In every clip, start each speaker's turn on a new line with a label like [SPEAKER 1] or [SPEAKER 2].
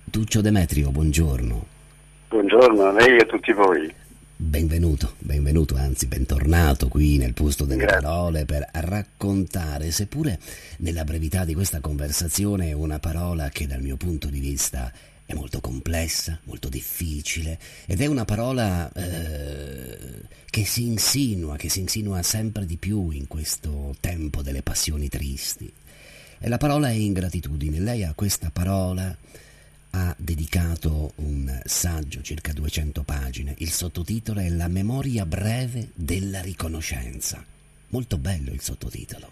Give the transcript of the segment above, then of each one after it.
[SPEAKER 1] Tuccio Demetrio, buongiorno.
[SPEAKER 2] Buongiorno a lei e a tutti voi.
[SPEAKER 1] Benvenuto, anzi bentornato qui nel posto delle
[SPEAKER 2] Grazie.
[SPEAKER 1] parole per raccontare, seppure nella brevità di questa conversazione, una parola che dal mio punto di vista è molto complessa, molto difficile ed è una parola che si insinua sempre di più in questo tempo delle passioni tristi. E la parola è ingratitudine. Lei a questa parola ha dedicato un saggio, circa 200 pagine. Il sottotitolo è La memoria breve della riconoscenza. Molto bello il sottotitolo.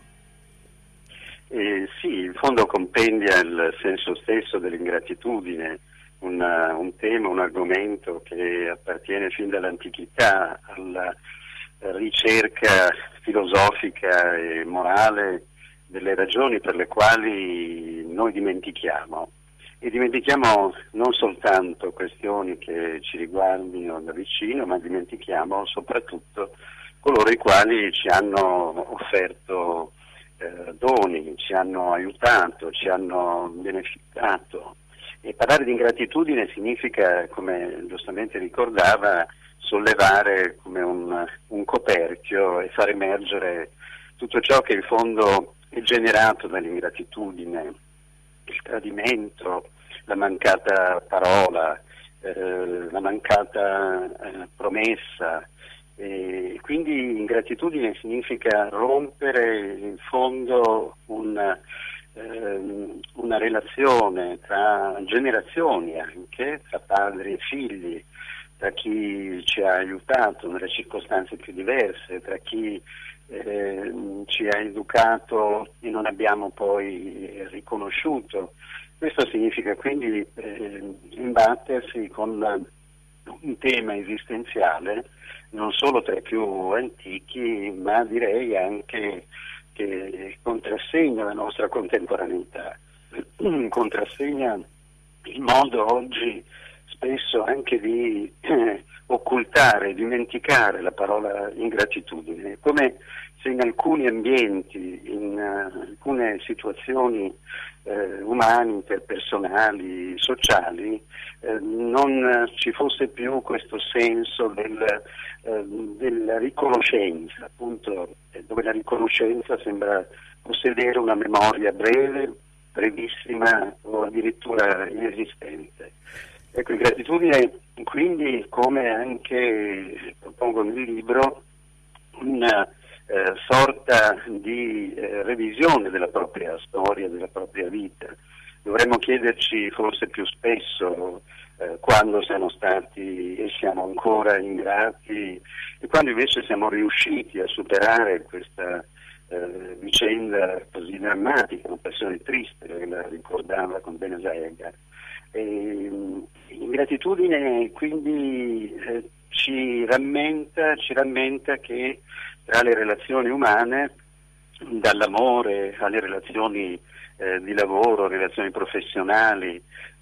[SPEAKER 2] Sì, in fondo compendia il senso stesso dell'ingratitudine, un tema, un argomento che appartiene fin dall'antichità alla ricerca filosofica e morale delle ragioni per le quali noi dimentichiamo. E dimentichiamo non soltanto questioni che ci riguardino da vicino, ma dimentichiamo soprattutto coloro i quali ci hanno offerto doni, ci hanno aiutato, ci hanno beneficiato. E parlare di ingratitudine significa, come giustamente ricordava, sollevare come un coperchio e far emergere tutto ciò che in fondo è generato dall'ingratitudine, il tradimento, la mancata parola, la mancata promessa. E quindi ingratitudine significa rompere in fondo una relazione tra generazioni, anche tra padri e figli, tra chi ci ha aiutato nelle circostanze più diverse, tra chi ci ha educato e non abbiamo poi riconosciuto. Questo significa quindi imbattersi con un tema esistenziale non solo tra i più antichi, ma direi anche che contrassegna la nostra contemporaneità, contrassegna il modo oggi spesso anche di occultare, dimenticare la parola ingratitudine, come se in alcuni ambienti, in alcune situazioni umane, interpersonali, sociali, non ci fosse più questo senso della riconoscenza, appunto, dove la riconoscenza sembra possedere una memoria breve, brevissima o addirittura inesistente. Ecco, ingratitudine quindi, come anche propongo nel libro, una sorta di revisione della propria storia, della propria vita. Dovremmo chiederci forse più spesso quando siamo stati e siamo ancora ingrati e quando invece siamo riusciti a superare questa vicenda così drammatica, una passione triste, che la ricordava con Benesaega. Ingratitudine quindi ci rammenta che tra le relazioni umane, dall'amore alle relazioni di lavoro, relazioni professionali,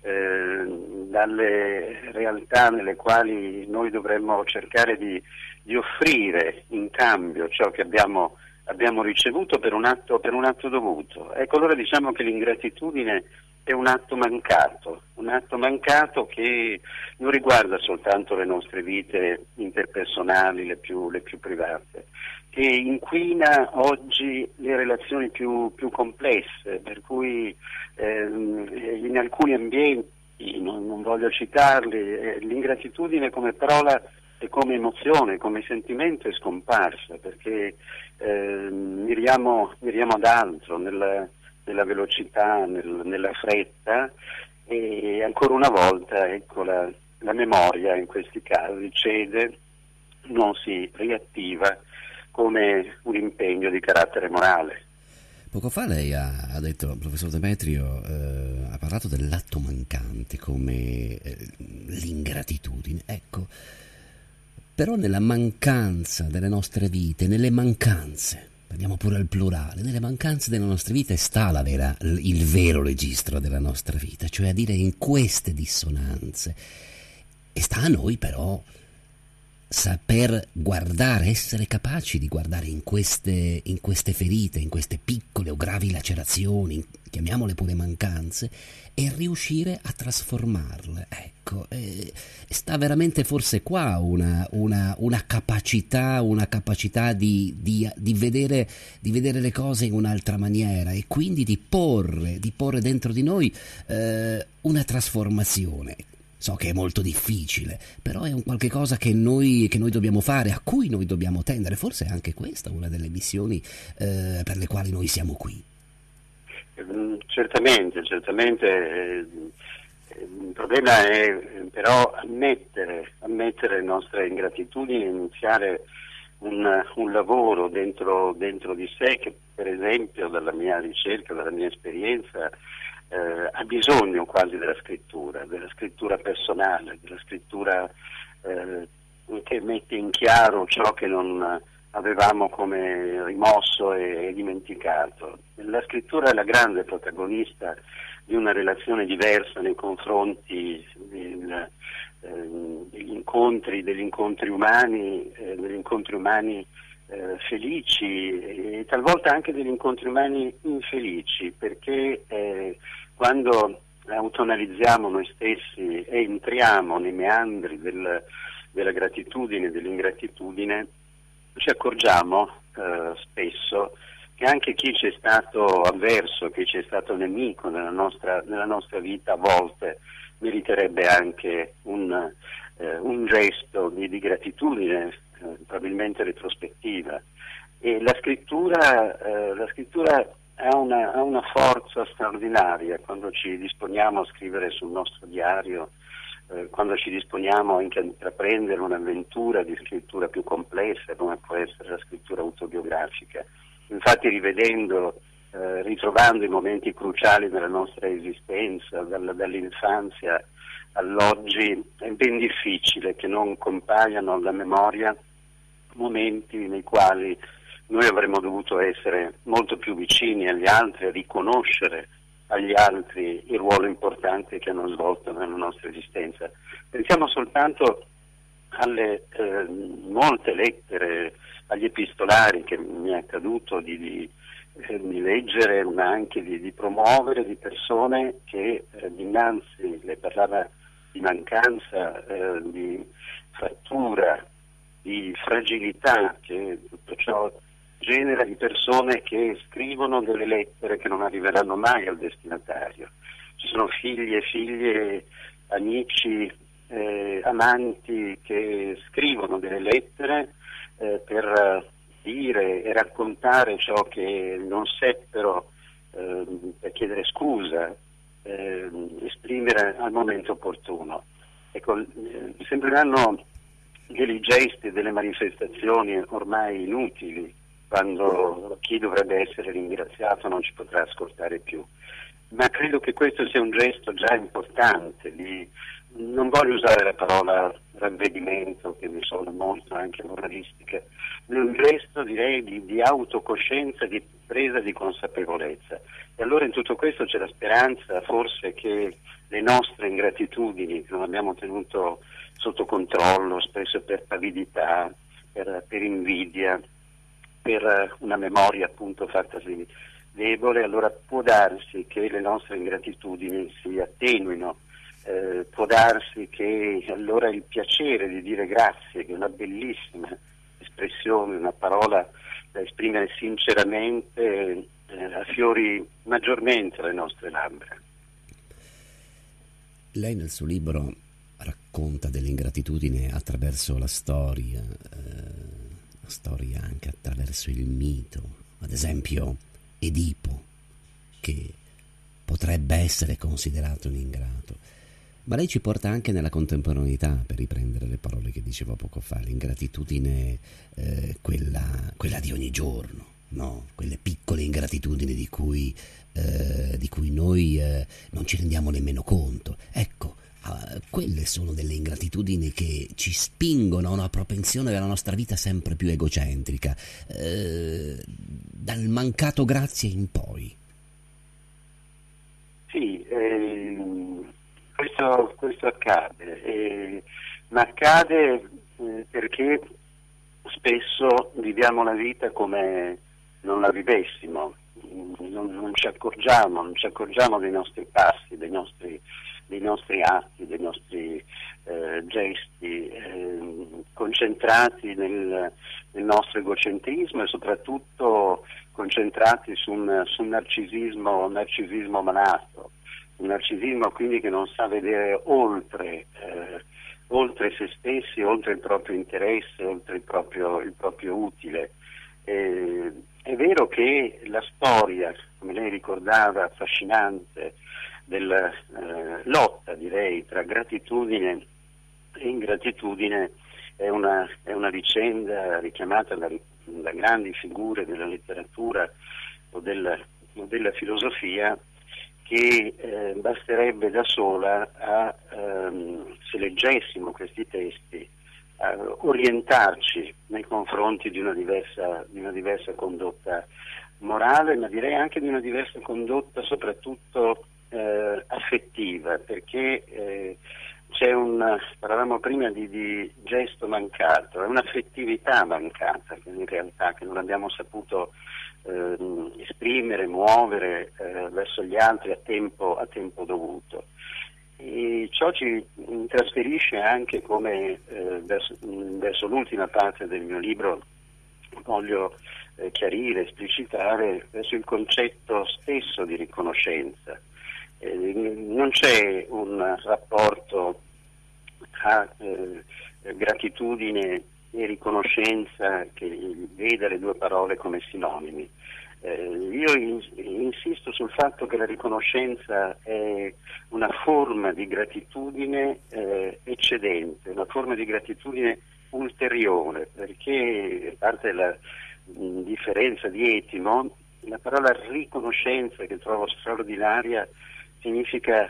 [SPEAKER 2] dalle realtà nelle quali noi dovremmo cercare di offrire in cambio ciò che abbiamo ricevuto per un atto dovuto. Ecco, allora diciamo che l'ingratitudine è un atto mancato che non riguarda soltanto le nostre vite interpersonali, le più private, che inquina oggi le relazioni più complesse, per cui in alcuni ambienti, non voglio citarli, l'ingratitudine come parola e come emozione, come sentimento è scomparsa, perché miriamo ad altro, nella velocità, nella fretta, e ancora una volta ecco, la memoria in questi casi cede, non si riattiva come un impegno di carattere morale.
[SPEAKER 1] Poco fa lei ha detto, professor Demetrio, ha parlato dell'atto mancante come l'ingratitudine. Ecco, però nella mancanza delle nostre vite, nelle mancanze, parliamo pure al plurale, nelle mancanze delle nostre vite sta il vero registro della nostra vita, cioè a dire in queste dissonanze. E sta a noi però saper guardare, essere capaci di guardare in queste ferite, in queste piccole o gravi lacerazioni, chiamiamole pure mancanze, e riuscire a trasformarle. Ecco, sta veramente forse qua una capacità di vedere le cose in un'altra maniera, e quindi di porre dentro di noi una trasformazione. So che è molto difficile, però è un qualche cosa che noi dobbiamo fare, a cui noi dobbiamo tendere. Forse è anche questa una delle missioni per le quali noi siamo qui.
[SPEAKER 2] Certamente. Il problema è però ammettere le nostre ingratitudini e iniziare un lavoro dentro di sé, che per esempio dalla mia ricerca, dalla mia esperienza, ha bisogno quasi della scrittura personale, della scrittura che mette in chiaro ciò che non avevamo come rimosso e dimenticato. La scrittura è la grande protagonista di una relazione diversa nei confronti degli incontri umani felici, e talvolta anche degli incontri umani infelici, perché quando autonalizziamo noi stessi e entriamo nei meandri della gratitudine e dell'ingratitudine, ci accorgiamo spesso che anche chi ci è stato avverso, chi ci è stato nemico nella nostra vita, a volte meriterebbe anche un gesto di gratitudine, probabilmente retrospettiva. E la scrittura ha una forza straordinaria quando ci disponiamo a scrivere sul nostro diario, quando ci disponiamo anche a intraprendere un'avventura di scrittura più complessa, come può essere la scrittura autobiografica. Infatti, ritrovando i momenti cruciali della nostra esistenza, dall'infanzia all'oggi, è ben difficile che non compaiano alla memoria momenti nei quali noi avremmo dovuto essere molto più vicini agli altri, a riconoscere agli altri il ruolo importante che hanno svolto nella nostra esistenza. Pensiamo soltanto alle molte lettere, agli epistolari che mi è accaduto di leggere, ma anche di promuovere, di persone che dinanzi, le parlava di mancanza, di frattura, di fragilità che tutto ciò genera, di persone che scrivono delle lettere che non arriveranno mai al destinatario. Ci sono figli e figlie, amici, amanti che scrivono delle lettere per dire e raccontare ciò che non seppero, per chiedere scusa, esprimere al momento opportuno. Ecco, sembreranno dei gesti, delle manifestazioni ormai inutili, quando chi dovrebbe essere ringraziato non ci potrà ascoltare più. Ma credo che questo sia un gesto già importante, non voglio usare la parola ravvedimento, che mi suona molto anche moralistica, è un gesto, direi, di autocoscienza, di presa di consapevolezza. E allora in tutto questo c'è la speranza, forse, che le nostre ingratitudini, che non abbiamo tenuto sotto controllo, spesso per pavidità, per invidia, per una memoria appunto fattasi debole, allora può darsi che le nostre ingratitudini si attenuino, può darsi che allora il piacere di dire grazie, che è una bellissima espressione, una parola da esprimere sinceramente, affiori maggiormente le nostre labbra.
[SPEAKER 1] Lei nel suo libro racconta dell'ingratitudine attraverso la storia anche attraverso il mito, ad esempio Edipo, che potrebbe essere considerato un ingrato. Ma lei ci porta anche nella contemporaneità, per riprendere le parole che diceva poco fa, l'ingratitudine, quella di ogni giorno, no? Quelle piccole ingratitudini di cui noi non ci rendiamo nemmeno conto. Ecco, quelle sono delle ingratitudini che ci spingono a una propensione della nostra vita sempre più egocentrica, dal mancato grazie in poi.
[SPEAKER 2] Sì, questo accade, ma accade perché spesso viviamo la vita come non la vivessimo, non ci accorgiamo dei nostri passi, dei nostri atti, dei nostri gesti, concentrati nel nostro egocentrismo e soprattutto concentrati su un narcisismo malato, un narcisismo quindi che non sa vedere oltre se stessi, oltre il proprio interesse, oltre il proprio utile. È vero che la storia, come lei ricordava, affascinante, della lotta, direi, tra gratitudine e ingratitudine è una vicenda richiamata da grandi figure della letteratura o della filosofia, che basterebbe da sola se leggessimo questi testi, a orientarci nei confronti di una diversa condotta morale, ma direi anche di una diversa condotta soprattutto affettiva, perché parlavamo prima di gesto mancato, è un'affettività mancata in realtà, che non abbiamo saputo esprimere, muovere verso gli altri a tempo dovuto. E ciò ci trasferisce anche, come verso l'ultima parte del mio libro voglio chiarire, esplicitare, verso il concetto stesso di riconoscenza. Non c'è un rapporto a gratitudine e riconoscenza che veda le due parole come sinonimi. Io insisto sul fatto che la riconoscenza è una forma di gratitudine eccedente, una forma di gratitudine ulteriore, perché, a parte la differenza di etimo, la parola riconoscenza, che trovo straordinaria, significa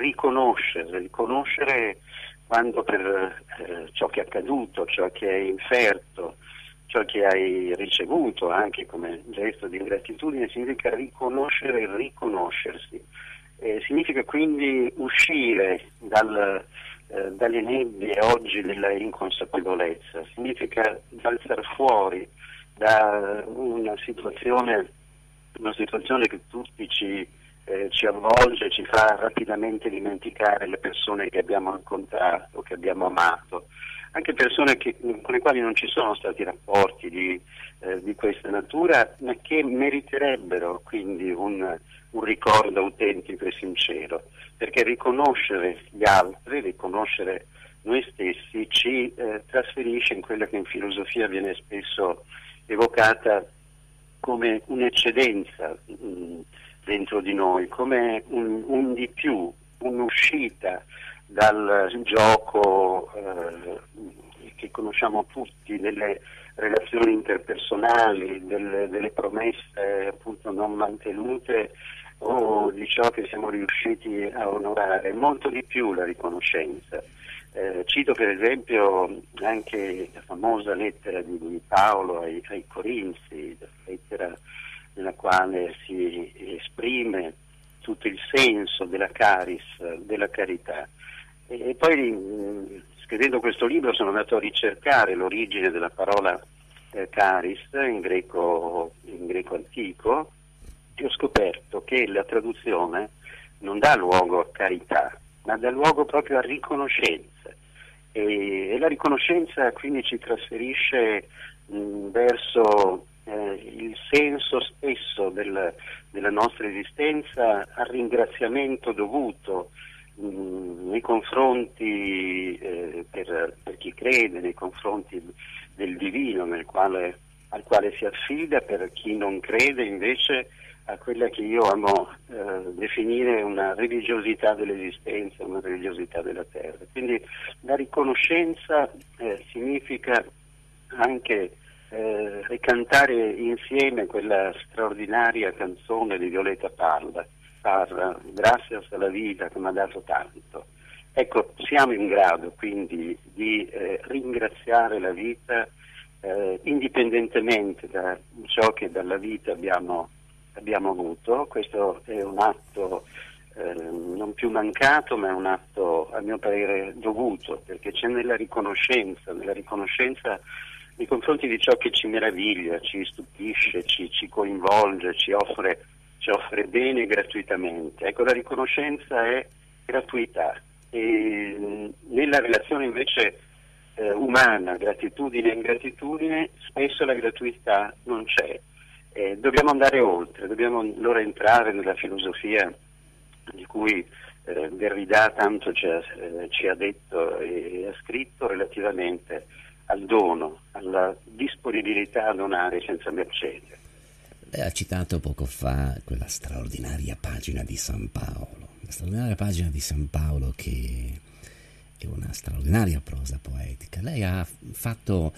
[SPEAKER 2] riconoscere quando per ciò che è accaduto, ciò che hai inferto, ciò che hai ricevuto anche come gesto di gratitudine, significa riconoscere e riconoscersi. Significa quindi uscire dalle nebbie oggi della inconsapevolezza, significa balzare fuori da una situazione che tutti ci avvolge, ci fa rapidamente dimenticare le persone che abbiamo incontrato, che abbiamo amato, anche persone con le quali non ci sono stati rapporti di questa natura, ma che meriterebbero quindi un ricordo autentico e sincero, perché riconoscere gli altri, riconoscere noi stessi ci trasferisce in quella che in filosofia viene spesso evocata come un'eccedenza dentro di noi, come un di più, un'uscita dal gioco che conosciamo tutti, delle relazioni interpersonali, delle promesse appunto non mantenute o di ciò che siamo riusciti a onorare. Molto di più la riconoscenza. Cito per esempio anche la famosa lettera di Paolo ai Corinzi, la lettera nella quale si esprime tutto il senso della caris, della carità. E poi scrivendo questo libro sono andato a ricercare l'origine della parola caris in greco antico, e ho scoperto che la traduzione non dà luogo a carità, ma dà luogo proprio a riconoscenza. E la riconoscenza quindi ci trasferisce verso il senso stesso della nostra esistenza, al ringraziamento dovuto nei confronti per chi crede, nei confronti del divino al quale si affida, per chi non crede invece a quella che io amo definire una religiosità dell'esistenza, una religiosità della terra. Quindi la riconoscenza significa anche ricantare insieme quella straordinaria canzone di Violeta Parra, Gracias alla vita che mi ha dato tanto. Ecco, siamo in grado quindi di ringraziare la vita indipendentemente da ciò che dalla vita abbiamo avuto. Questo è un atto non più mancato, ma è un atto a mio parere dovuto, perché c'è nella riconoscenza nei confronti di ciò che ci meraviglia, ci stupisce, ci coinvolge, ci offre bene gratuitamente. Ecco, la riconoscenza è gratuità, e nella relazione invece umana, gratitudine e ingratitudine, spesso la gratuità non c'è. Dobbiamo andare oltre, dobbiamo allora entrare nella filosofia di cui Derrida tanto ci ha detto e ha scritto relativamente al dono, alla disponibilità a donare senza mercede.
[SPEAKER 1] Lei ha citato poco fa quella straordinaria pagina di San Paolo, la straordinaria pagina di San Paolo che è una straordinaria prosa poetica. Lei ha fatto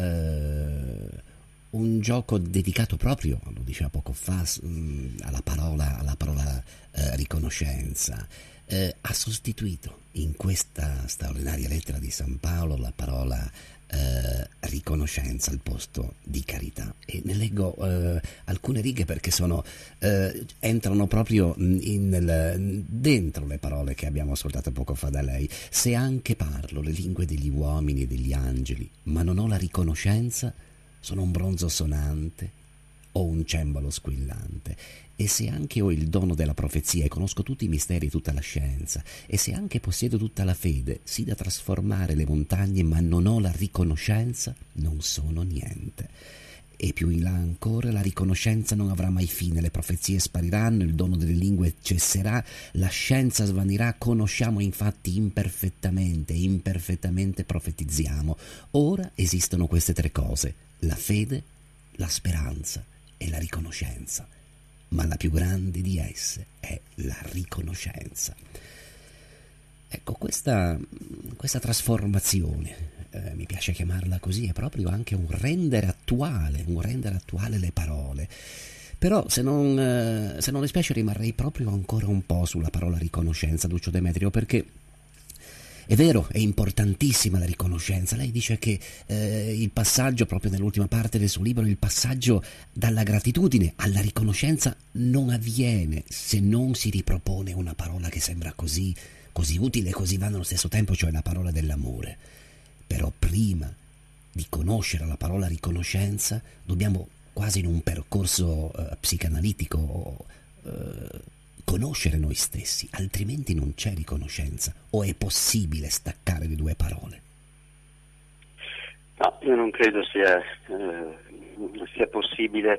[SPEAKER 1] un gioco dedicato proprio, lo diceva poco fa, alla parola riconoscenza. Ha sostituito in questa straordinaria lettera di San Paolo la parola riconoscenza al posto di carità, e ne leggo alcune righe perché entrano proprio dentro le parole che abbiamo ascoltato poco fa da lei. Se anche parlo le lingue degli uomini e degli angeli, ma non ho la riconoscenza, sono un bronzo sonante o un cembalo squillante. E se anche ho il dono della profezia e conosco tutti i misteri e tutta la scienza, e se anche possiedo tutta la fede, sì da trasformare le montagne, ma non ho la riconoscenza, non sono niente. E più in là ancora, la riconoscenza non avrà mai fine, le profezie spariranno, il dono delle lingue cesserà, la scienza svanirà, conosciamo infatti imperfettamente e imperfettamente profetizziamo. Ora esistono queste tre cose: la fede, la speranza e la riconoscenza. Ma la più grande di esse è la riconoscenza. Ecco, questa trasformazione, mi piace chiamarla così, è proprio anche un rendere attuale le parole. Però se non le dispiace rimarrei proprio ancora un po' sulla parola riconoscenza, Lucio Demetrio, perché è vero, è importantissima la riconoscenza. Lei dice che il passaggio, proprio nell'ultima parte del suo libro, il passaggio dalla gratitudine alla riconoscenza non avviene se non si ripropone una parola che sembra così utile e così vana allo stesso tempo, cioè la parola dell'amore. Però prima di conoscere la parola riconoscenza dobbiamo, quasi in un percorso psicanalitico, conoscere noi stessi, altrimenti non c'è riconoscenza. O è possibile staccare le due parole?
[SPEAKER 2] No, io non credo sia possibile.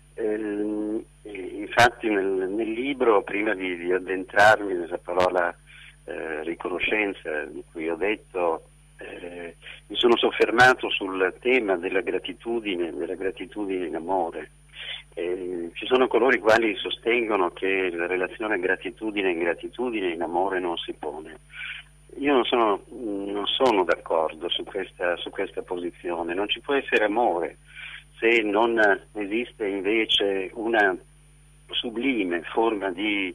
[SPEAKER 2] Infatti nel libro, prima di addentrarmi nella parola riconoscenza, di cui ho detto, mi sono soffermato sul tema della gratitudine in amore. Ci sono coloro i quali sostengono che la relazione gratitudine-ingratitudine in amore non si pone. Io non sono d'accordo su questa posizione. Non ci può essere amore se non esiste invece una sublime forma di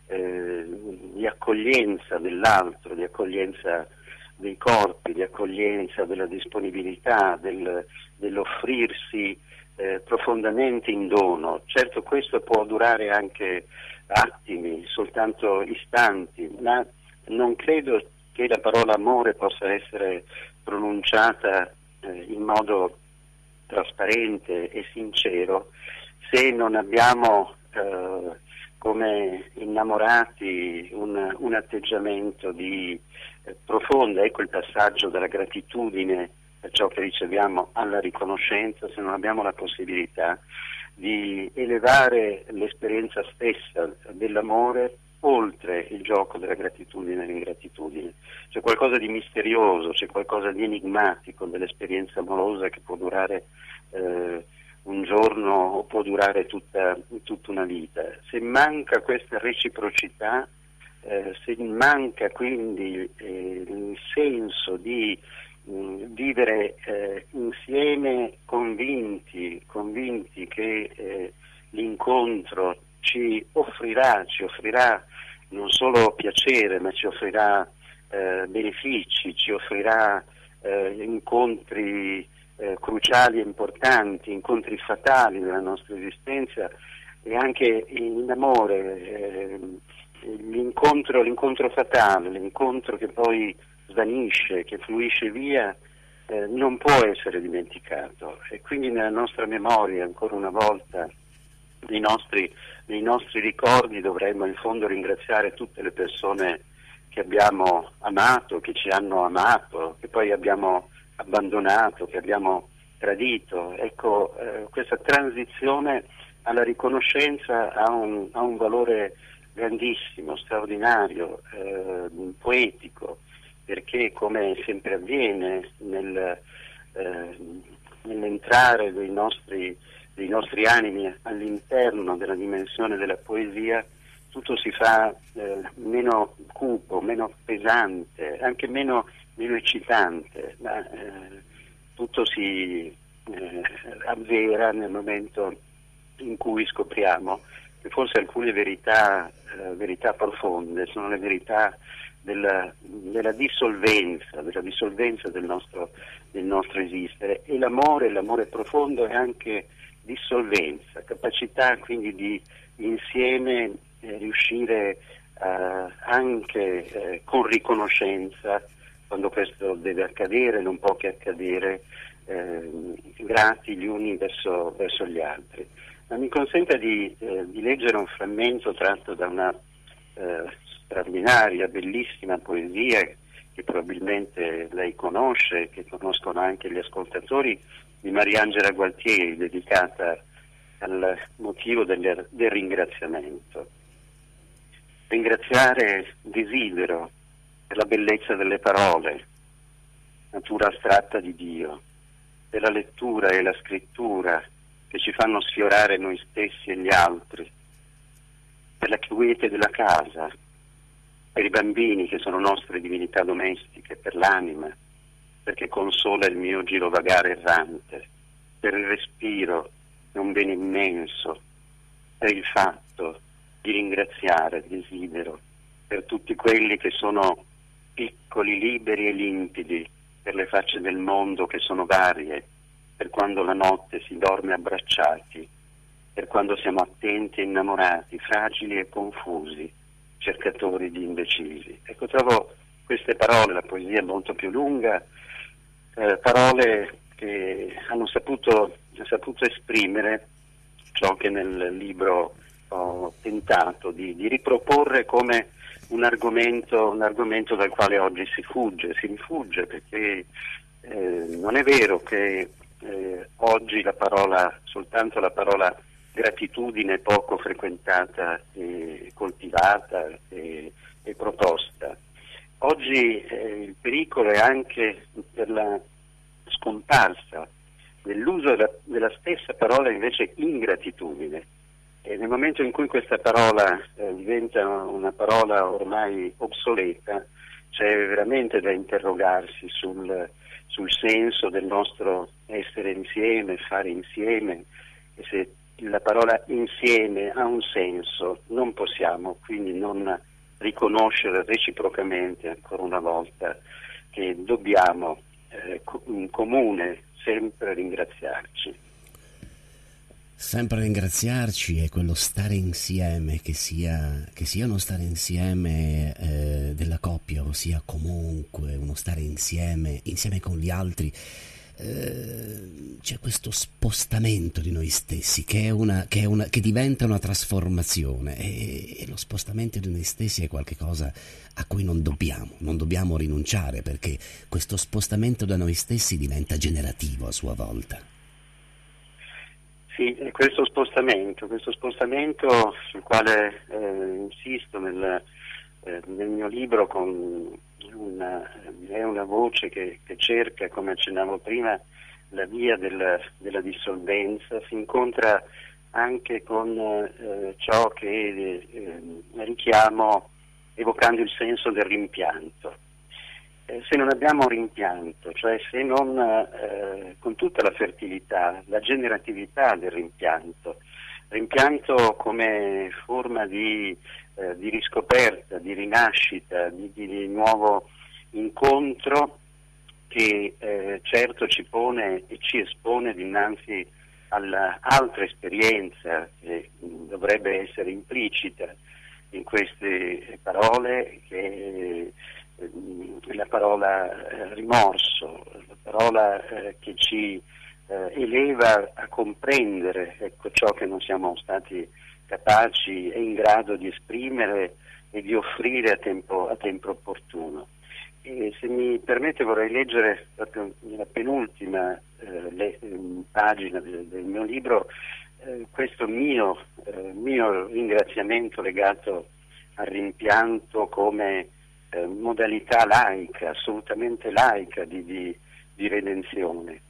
[SPEAKER 2] accoglienza dell'altro, di accoglienza dei corpi, di accoglienza della disponibilità, dell'offrirsi profondamente in dono. Certo, questo può durare anche attimi, soltanto istanti, ma non credo che la parola amore possa essere pronunciata in modo trasparente e sincero se non abbiamo come innamorati un atteggiamento di profonda, ecco il passaggio dalla gratitudine per ciò che riceviamo alla riconoscenza, se non abbiamo la possibilità di elevare l'esperienza stessa dell'amore oltre il gioco della gratitudine e dell'ingratitudine. C'è qualcosa di misterioso, c'è qualcosa di enigmatico dell'esperienza amorosa che può durare un giorno o può durare tutta una vita. Se manca questa reciprocità, se manca quindi il senso di vivere insieme convinti che l'incontro ci offrirà non solo piacere, ma ci offrirà benefici, ci offrirà incontri cruciali e importanti, incontri fatali nella nostra esistenza, e anche in amore l'incontro fatale, l'incontro che poi svanisce, che fluisce via, non può essere dimenticato, e quindi nella nostra memoria, ancora una volta, nei nostri ricordi, dovremmo in fondo ringraziare tutte le persone che abbiamo amato, che ci hanno amato, che poi abbiamo abbandonato, che abbiamo tradito. Ecco, questa transizione alla riconoscenza ha un valore grandissimo, straordinario, poetico, perché, come sempre avviene nell'entrare dei nostri animi all'interno della dimensione della poesia, tutto si fa meno cupo, meno pesante, anche meno eccitante, ma tutto si avvera nel momento in cui scopriamo che forse alcune verità profonde sono le verità della dissolvenza del nostro esistere, e l'amore profondo è anche dissolvenza, capacità quindi di insieme riuscire anche con riconoscenza, quando questo deve accadere, non può che accadere, grati gli uni verso gli altri. Ma mi consenta di leggere un frammento tratto da una straordinaria, bellissima poesia che probabilmente lei conosce, che conoscono anche gli ascoltatori, di Mariangela Gualtieri, dedicata al motivo del ringraziamento. Ringraziare desidero per la bellezza delle parole, natura astratta di Dio, per la lettura e la scrittura che ci fanno sfiorare noi stessi e gli altri, per la quiete della casa, per i bambini che sono nostre divinità domestiche, per l'anima, perché consola il mio girovagare errante, per il respiro è un bene immenso, per il fatto di ringraziare desidero, per tutti quelli che sono piccoli, liberi e limpidi, per le facce del mondo che sono varie, per quando la notte si dorme abbracciati, per quando siamo attenti e innamorati, fragili e confusi, cercatori di indecisi. Ecco, trovo queste parole, la poesia è molto più lunga, parole che hanno saputo esprimere ciò che nel libro ho tentato di riproporre come un argomento dal quale oggi si rifugge, perché non è vero che oggi soltanto la parola gratitudine è poco frequentata e coltivata e proposta. Oggi il pericolo è anche per la scomparsa dell'uso della stessa parola invece ingratitudine. E nel momento in cui questa parola diventa una parola ormai obsoleta, c'è veramente da interrogarsi sul senso del nostro essere insieme, fare insieme, e se la parola insieme ha un senso non possiamo quindi non riconoscere reciprocamente ancora una volta che dobbiamo in comune sempre ringraziarci.
[SPEAKER 1] Sempre ringraziarci, è quello stare insieme, che sia uno stare insieme della coppia, ossia comunque uno stare insieme con gli altri. C'è questo spostamento di noi stessi che diventa una trasformazione, e lo spostamento di noi stessi è qualcosa a cui non dobbiamo rinunciare, perché questo spostamento da noi stessi diventa generativo a sua volta.
[SPEAKER 2] Sì, questo spostamento sul quale insisto nel mio libro è una voce che cerca, come accennavo prima, la via della dissolvenza, si incontra anche con ciò che richiamo evocando il senso del rimpianto. Se non abbiamo rimpianto, cioè se non con tutta la fertilità, la generatività del rimpianto come forma di riscoperta, di rinascita, di nuovo incontro che certo ci pone e ci espone dinanzi all'altra esperienza che dovrebbe essere implicita in queste parole, che è la parola rimorso, la parola che ci eleva a comprendere, ecco, ciò che non siamo stati capaci e in grado di esprimere e di offrire a tempo opportuno. E se mi permette vorrei leggere proprio nella penultima pagina del mio libro questo mio ringraziamento legato al rimpianto come modalità laica, assolutamente laica di redenzione.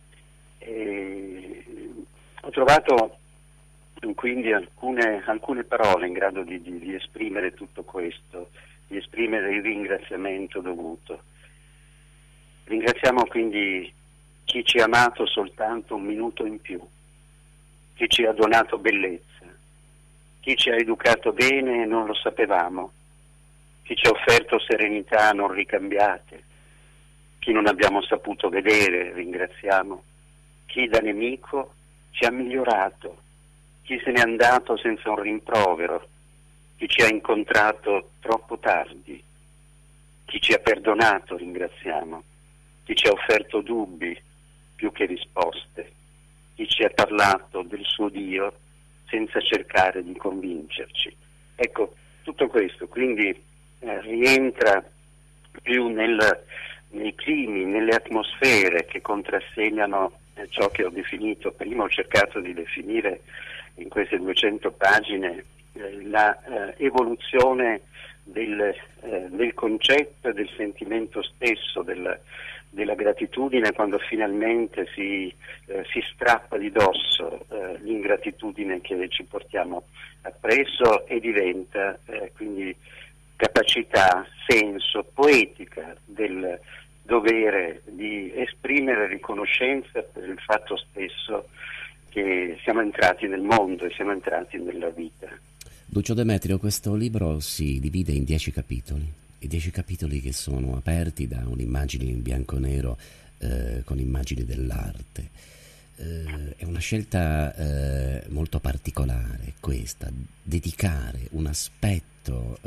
[SPEAKER 2] Ho trovato quindi alcune parole in grado di esprimere tutto questo, di esprimere il ringraziamento dovuto. Ringraziamo quindi chi ci ha amato soltanto un minuto in più, chi ci ha donato bellezza, chi ci ha educato bene e non lo sapevamo, chi ci ha offerto serenità non ricambiate, chi non abbiamo saputo vedere, ringraziamo, chi da nemico ci ha migliorato, chi se n'è andato senza un rimprovero, chi ci ha incontrato troppo tardi, chi ci ha perdonato, ringraziamo, chi ci ha offerto dubbi più che risposte, chi ci ha parlato del suo Dio senza cercare di convincerci. Ecco, tutto questo quindi rientra più nei climi, nelle atmosfere che contrassegnano ciò che ho definito, prima ho cercato di definire in queste 200 pagine la evoluzione del concetto e del sentimento stesso della gratitudine, quando finalmente si strappa di dosso l'ingratitudine che ci portiamo appresso e diventa quindi capacità, senso, poetica del dovere di esprimere riconoscenza per il fatto stesso che siamo entrati nel mondo e siamo entrati nella vita.
[SPEAKER 1] Lucio Demetrio, questo libro si divide in 10 capitoli, i 10 capitoli che sono aperti da un'immagine in bianco e nero con immagini dell'arte. È una scelta molto particolare questa, dedicare un aspetto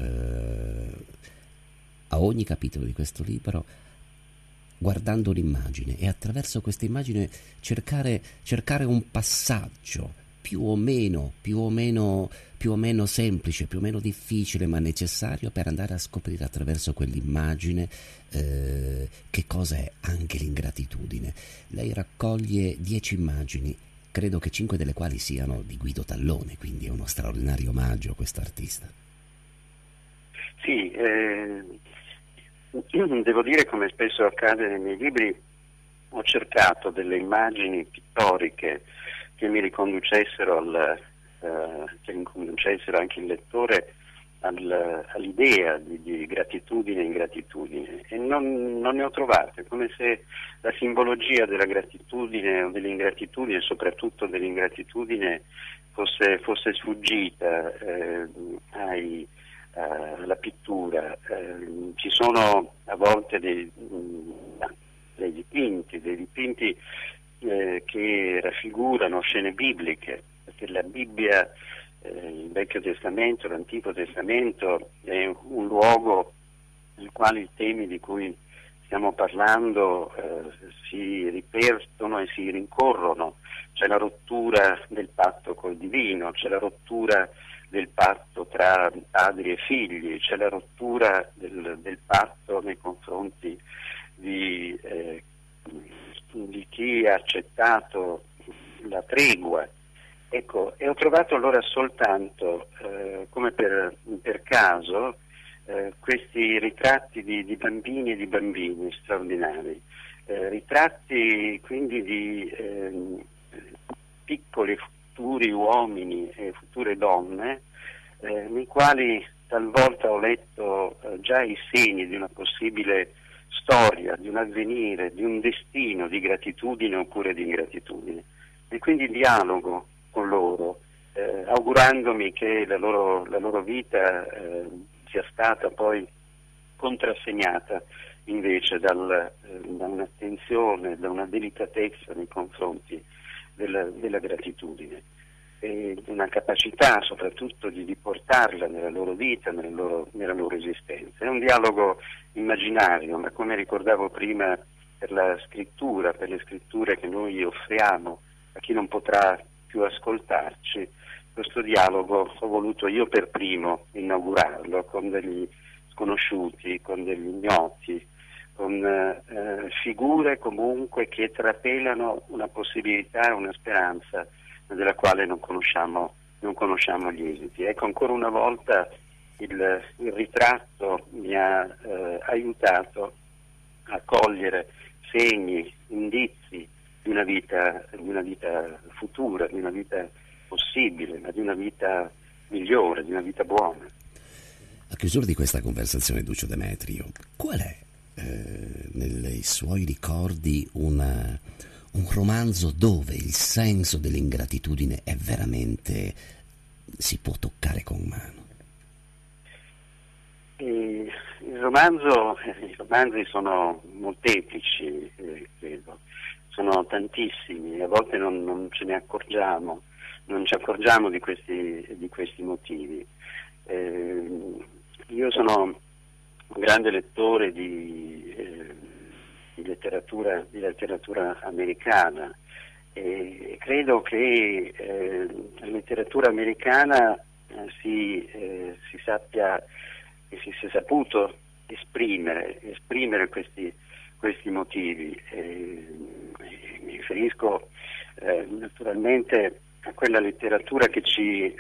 [SPEAKER 1] a ogni capitolo di questo libro guardando un'immagine e attraverso questa immagine cercare un passaggio più o meno semplice, più o meno difficile, ma necessario per andare a scoprire attraverso quell'immagine che cosa è anche l'ingratitudine. Lei raccoglie 10 immagini, credo che 5 delle quali siano di Guido Tallone, quindi è uno straordinario omaggio a questo artista.
[SPEAKER 2] Sì, devo dire, come spesso accade nei miei libri, ho cercato delle immagini pittoriche che mi riconducessero che riconducessero anche il lettore all'idea di gratitudine e ingratitudine, e non ne ho trovate, come se la simbologia della gratitudine o dell'ingratitudine, soprattutto dell'ingratitudine, fosse sfuggita alla pittura. Ci sono a volte dei dipinti che raffigurano scene bibliche, perché la Bibbia, il Vecchio Testamento, l'Antico Testamento è un luogo nel quale i temi di cui stiamo parlando si ripetono e si rincorrono. C'è la rottura del patto col divino, c'è la rottura del patto tra padri e figli, c'è la rottura del patto nei confronti di chi ha accettato la tregua. Ecco, e ho trovato allora soltanto, come per caso, questi ritratti di bambini e di bambini straordinari, ritratti quindi di piccoli futuri uomini e future donne, nei quali talvolta ho letto già i segni di una possibile storia, di un avvenire, di un destino di gratitudine oppure di ingratitudine, e quindi dialogo con loro, augurandomi che la loro vita sia stata poi contrassegnata invece da un'attenzione, da una delicatezza nei confronti della gratitudine. e una capacità soprattutto di portarla nella loro vita, nella loro esistenza. È un dialogo immaginario, ma come ricordavo prima per la scrittura, per le scritture che noi offriamo a chi non potrà più ascoltarci, questo dialogo ho voluto io per primo inaugurarlo con degli sconosciuti, con degli ignoti, con figure comunque che trapelano una possibilità, una speranza della quale non conosciamo gli esiti. Ecco, ancora una volta il ritratto mi ha aiutato a cogliere segni, indizi di una vita futura, di una vita possibile, ma di una vita migliore, di una vita buona.
[SPEAKER 1] A chiusura di questa conversazione, Duccio Demetrio, qual è nei suoi ricordi un romanzo dove il senso dell'ingratitudine è veramente, si può toccare con mano?
[SPEAKER 2] I romanzi sono molteplici, credo, sono tantissimi, a volte non ce ne accorgiamo, non ci accorgiamo di questi motivi. Io sono un grande lettore di letteratura americana e credo che la letteratura americana si sappia e si sia saputo esprimere questi motivi. Mi riferisco naturalmente a quella letteratura che ci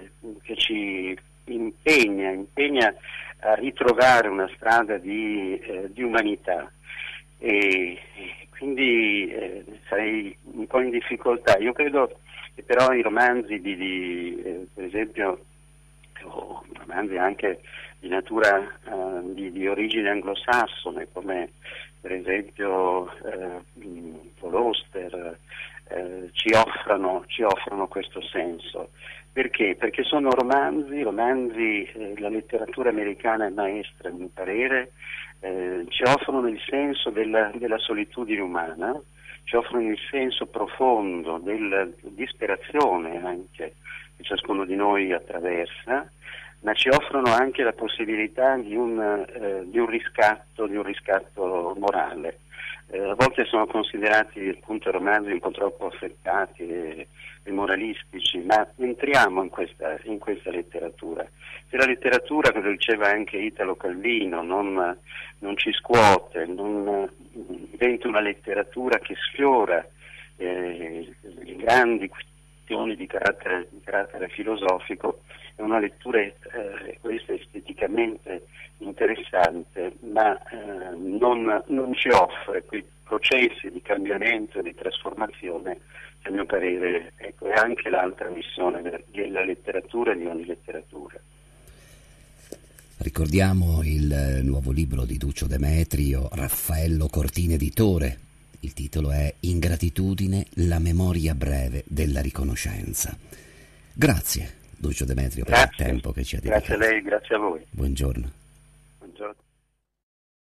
[SPEAKER 2] impegna a ritrovare una strada di umanità, e quindi sarei un po' in difficoltà. Io credo che però i romanzi per esempio, o romanzi anche di natura di origine anglosassone, come per esempio Paul Auster, ci offrono questo senso. Perché? Perché sono romanzi, la letteratura americana è maestra, a mio parere, ci offrono il senso della solitudine umana, ci offrono il senso profondo della disperazione anche che ciascuno di noi attraversa, ma ci offrono anche la possibilità di un riscatto morale. A volte sono considerati appunto romanzi un po' troppo affrettati e moralistici, ma entriamo in questa letteratura. Se la letteratura, come diceva anche Italo Calvino, non ci scuote, non diventa una letteratura che sfiora le grandi questioni di carattere filosofico, è una lettura questa esteticamente interessante, ma non ci offre quei processi di cambiamento e di trasformazione che a mio parere è anche l'altra missione della letteratura e di ogni letteratura.
[SPEAKER 1] Ricordiamo il nuovo libro di Duccio Demetrio, Raffaello Cortina editore. Il titolo è Ingratitudine, la memoria breve della riconoscenza. Grazie Duccio Demetrio per il tempo che ci ha dedicato.
[SPEAKER 2] Grazie a lei, grazie a voi.
[SPEAKER 1] Buongiorno.
[SPEAKER 2] Buongiorno.